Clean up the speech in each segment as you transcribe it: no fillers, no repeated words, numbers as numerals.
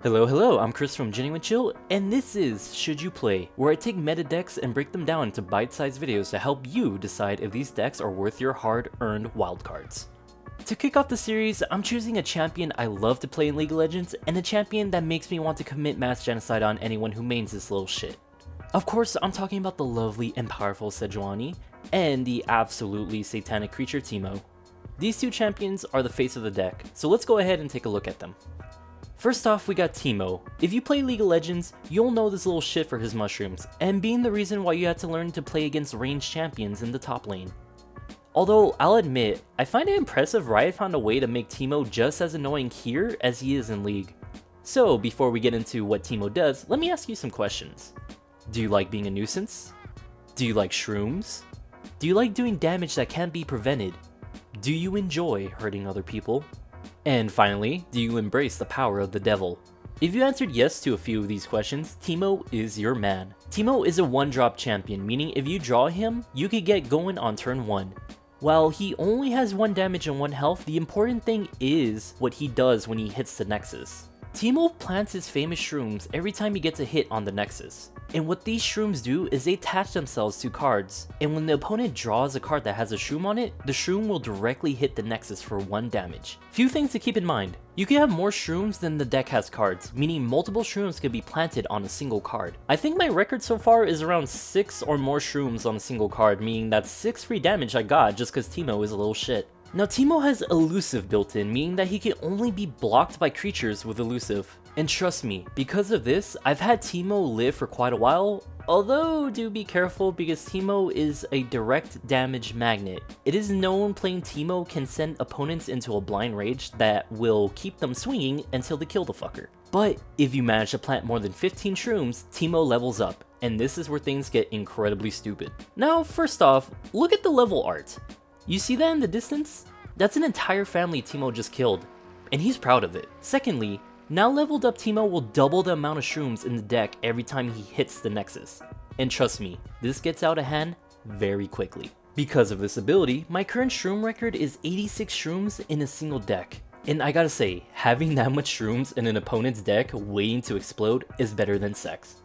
Hello, I'm Chris from Genuine Chill, and this is Should You Play, where I take meta decks and break them down into bite-sized videos to help you decide if these decks are worth your hard-earned wildcards. To kick off the series, I'm choosing a champion I love to play in League of Legends, and a champion that makes me want to commit mass genocide on anyone who mains this little shit. Of course, I'm talking about the lovely and powerful Sejuani, and the absolutely satanic creature Teemo. These two champions are the face of the deck, so let's go ahead and take a look at them. First off, we got Teemo. If you play League of Legends, you'll know this little shit for his mushrooms, and being the reason why you had to learn to play against ranged champions in the top lane. Although, I'll admit, I find it impressive Riot found a way to make Teemo just as annoying here as he is in League. So, before we get into what Teemo does, let me ask you some questions. Do you like being a nuisance? Do you like shrooms? Do you like doing damage that can't be prevented? Do you enjoy hurting other people? And finally, do you embrace the power of the devil? If you answered yes to a few of these questions, Teemo is your man. Teemo is a one-drop champion, meaning if you draw him, you could get going on turn 1. While he only has 1 damage and 1 health, the important thing is what he does when he hits the Nexus. Teemo plants his famous shrooms every time he gets a hit on the Nexus. And what these shrooms do is they attach themselves to cards, and when the opponent draws a card that has a shroom on it, the shroom will directly hit the Nexus for 1 damage. Few things to keep in mind. You can have more shrooms than the deck has cards, meaning multiple shrooms can be planted on a single card. I think my record so far is around 6 or more shrooms on a single card, meaning that's 6 free damage I got just cause Teemo is a little shit. Now Teemo has elusive built in, meaning that he can only be blocked by creatures with elusive. And trust me, because of this, I've had Teemo live for quite a while, although do be careful because Teemo is a direct damage magnet. It is known playing Teemo can send opponents into a blind rage that will keep them swinging until they kill the fucker. But if you manage to plant more than 15 shrooms, Teemo levels up, and this is where things get incredibly stupid. Now first off, look at the level art. You see that in the distance? That's an entire family Teemo just killed, and he's proud of it. Secondly, now leveled up Teemo will double the amount of shrooms in the deck every time he hits the Nexus. And trust me, this gets out of hand very quickly. Because of this ability, my current shroom record is 86 shrooms in a single deck. And I gotta say, having that much shrooms in an opponent's deck waiting to explode is better than sex.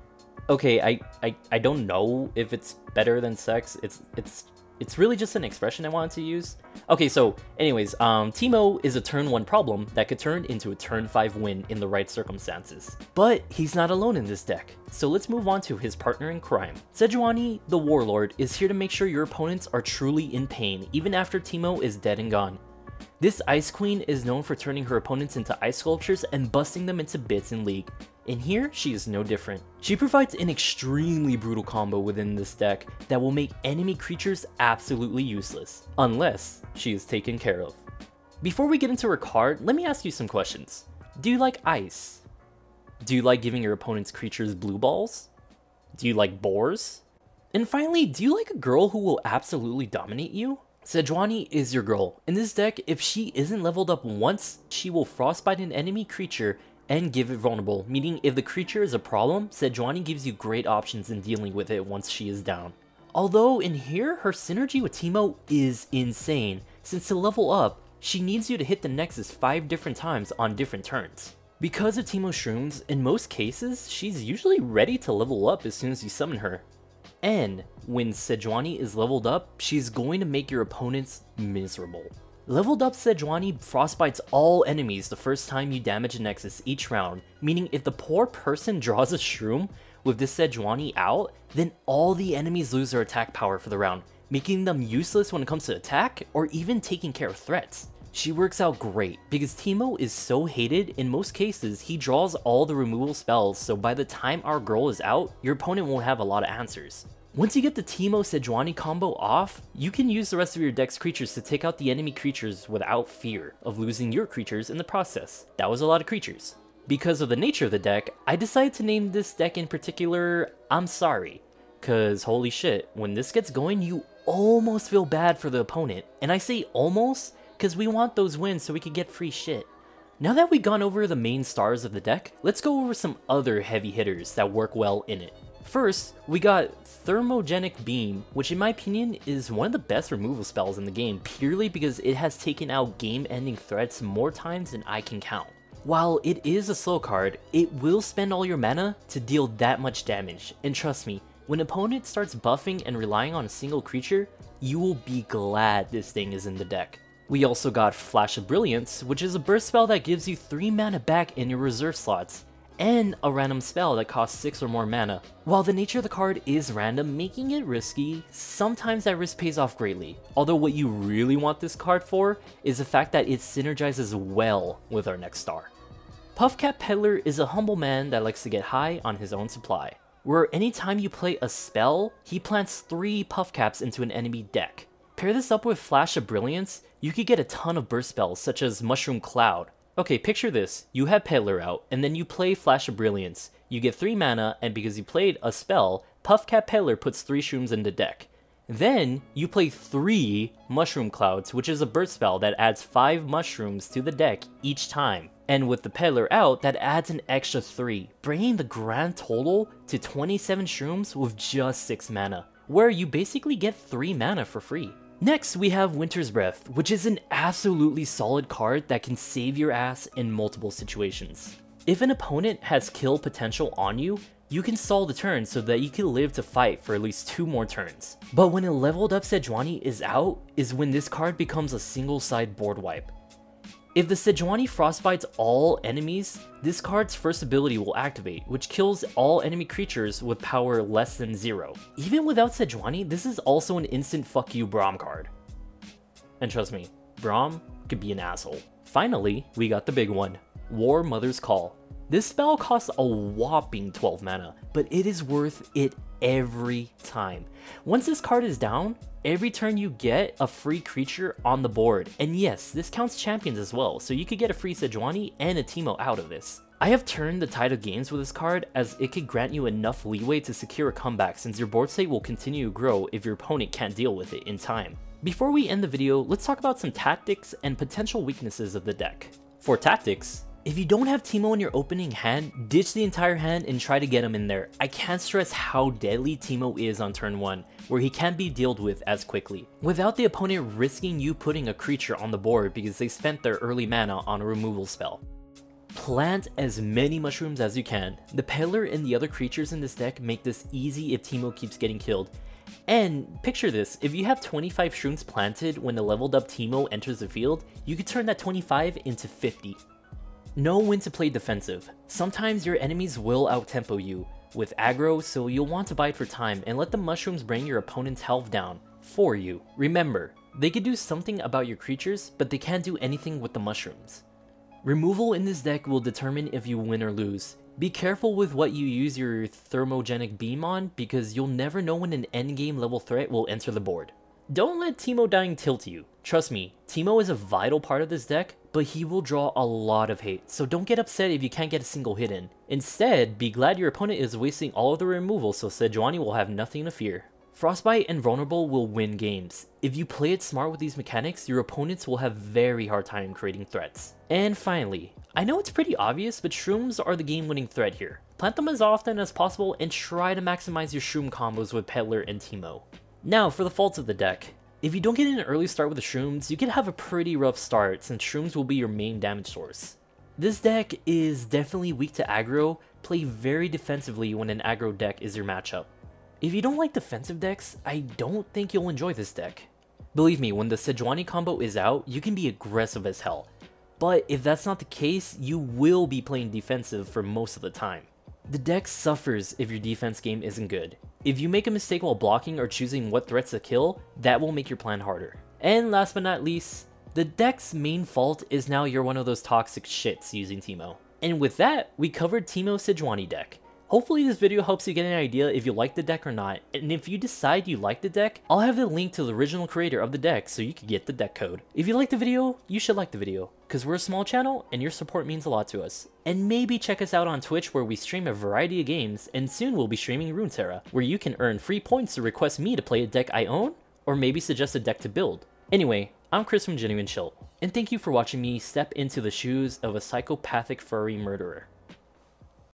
Okay, I don't know if it's better than sex, it's really just an expression I wanted to use. Okay, so anyways, Teemo is a turn 1 problem that could turn into a turn 5 win in the right circumstances. But he's not alone in this deck, so let's move on to his partner in crime. Sejuani, the Warlord, is here to make sure your opponents are truly in pain, even after Teemo is dead and gone. This Ice Queen is known for turning her opponents into ice sculptures and busting them into bits in League. And here, she is no different. She provides an extremely brutal combo within this deck that will make enemy creatures absolutely useless, unless she is taken care of. Before we get into her card, let me ask you some questions. Do you like ice? Do you like giving your opponent's creatures blue balls? Do you like boars? And finally, do you like a girl who will absolutely dominate you? Sejuani is your girl. In this deck, if she isn't leveled up once, she will frostbite an enemy creature and give it vulnerable, meaning if the creature is a problem, Sejuani gives you great options in dealing with it once she is down. Although in here, her synergy with Teemo is insane, since to level up, she needs you to hit the Nexus 5 different times on different turns. Because of Teemo's shrooms, in most cases, she's usually ready to level up as soon as you summon her. And when Sejuani is leveled up, she's going to make your opponents miserable. Leveled up Sejuani frostbites all enemies the first time you damage a Nexus each round, meaning if the poor person draws a shroom with this Sejuani out, then all the enemies lose their attack power for the round, making them useless when it comes to attack or even taking care of threats. She works out great, because Teemo is so hated, in most cases he draws all the removal spells, so by the time our girl is out, your opponent won't have a lot of answers. Once you get the Teemo Sejuani combo off, you can use the rest of your deck's creatures to take out the enemy creatures without fear of losing your creatures in the process. That was a lot of creatures. Because of the nature of the deck, I decided to name this deck in particular, I'm Sorry. Cause holy shit, when this gets going, you almost feel bad for the opponent. And I say almost, cause we want those wins so we can get free shit. Now that we've gone over the main stars of the deck, let's go over some other heavy hitters that work well in it. First, we got Thermogenic Beam, which in my opinion is one of the best removal spells in the game, purely because it has taken out game-ending threats more times than I can count. While it is a slow card, it will spend all your mana to deal that much damage, and trust me, when an opponent starts buffing and relying on a single creature, you will be glad this thing is in the deck. We also got Flash of Brilliance, which is a burst spell that gives you 3 mana back in your reserve slots, and a random spell that costs 6 or more mana. While the nature of the card is random, making it risky, sometimes that risk pays off greatly. Although what you really want this card for is the fact that it synergizes well with our next star. Puffcap Peddler is a humble man that likes to get high on his own supply, where anytime you play a spell, he plants 3 Puffcaps into an enemy deck. Pair this up with Flash of Brilliance, you could get a ton of burst spells such as Mushroom Cloud. Okay, picture this, you have Peddler out, and then you play Flash of Brilliance. You get 3 mana, and because you played a spell, Puffcap Peddler puts 3 shrooms in the deck. Then, you play 3 Mushroom Clouds, which is a burst spell that adds 5 mushrooms to the deck each time. And with the Peddler out, that adds an extra 3, bringing the grand total to 27 shrooms with just 6 mana, where you basically get 3 mana for free. Next, we have Winter's Breath, which is an absolutely solid card that can save your ass in multiple situations. If an opponent has kill potential on you, you can stall the turn so that you can live to fight for at least 2 more turns. But when a leveled up Sejuani is out, is when this card becomes a single side board wipe. If the Sejuani frostbites all enemies, this card's first ability will activate, which kills all enemy creatures with power less than 0. Even without Sejuani, this is also an instant fuck you Braum card. And trust me, Braum could be an asshole. Finally, we got the big one, War Mother's Call. This spell costs a whopping 12 mana, but it is worth it every time. Once this card is down, every turn you get a free creature on the board, and yes, this counts champions as well, so you could get a free Sejuani and a Teemo out of this. I have turned the tide of games with this card as it could grant you enough leeway to secure a comeback since your board state will continue to grow if your opponent can't deal with it in time. Before we end the video, let's talk about some tactics and potential weaknesses of the deck. For tactics, if you don't have Teemo in your opening hand, ditch the entire hand and try to get him in there. I can't stress how deadly Teemo is on turn 1, where he can't be dealt with as quickly, without the opponent risking you putting a creature on the board because they spent their early mana on a removal spell. Plant as many mushrooms as you can. The Peddler and the other creatures in this deck make this easy if Teemo keeps getting killed. And picture this, if you have 25 shrooms planted when the leveled up Teemo enters the field, you could turn that 25 into 50. Know when to play defensive. Sometimes your enemies will outtempo you with aggro, so you'll want to bide for time and let the mushrooms bring your opponent's health down for you. Remember, they could do something about your creatures, but they can't do anything with the mushrooms. Removal in this deck will determine if you win or lose. Be careful with what you use your thermogenic beam on because you'll never know when an endgame level threat will enter the board. Don't let Teemo dying tilt you. Trust me, Teemo is a vital part of this deck, but he will draw a lot of hate, so don't get upset if you can't get a single hit in. Instead, be glad your opponent is wasting all of the removal so Sejuani will have nothing to fear. Frostbite and Vulnerable will win games. If you play it smart with these mechanics, your opponents will have very hard time creating threats. And finally, I know it's pretty obvious, but shrooms are the game-winning threat here. Plant them as often as possible and try to maximize your shroom combos with Peddler and Teemo. Now for the faults of the deck. If you don't get an early start with the shrooms, you could have a pretty rough start since shrooms will be your main damage source. This deck is definitely weak to aggro, play very defensively when an aggro deck is your matchup. If you don't like defensive decks, I don't think you'll enjoy this deck. Believe me, when the Sejuani combo is out, you can be aggressive as hell. But if that's not the case, you will be playing defensive for most of the time. The deck suffers if your defense game isn't good. If you make a mistake while blocking or choosing what threats to kill, that will make your plan harder. And last but not least, the deck's main fault is now you're one of those toxic shits using Teemo. And with that, we covered Teemo Sejuani deck. Hopefully this video helps you get an idea if you like the deck or not, and if you decide you like the deck, I'll have the link to the original creator of the deck so you can get the deck code. If you like the video, you should like the video, because we're a small channel and your support means a lot to us. And maybe check us out on Twitch where we stream a variety of games, and soon we'll be streaming Runeterra, where you can earn free points to request me to play a deck I own, or maybe suggest a deck to build. Anyway, I'm Chris from Genuine Chill, and thank you for watching me step into the shoes of a psychopathic furry murderer.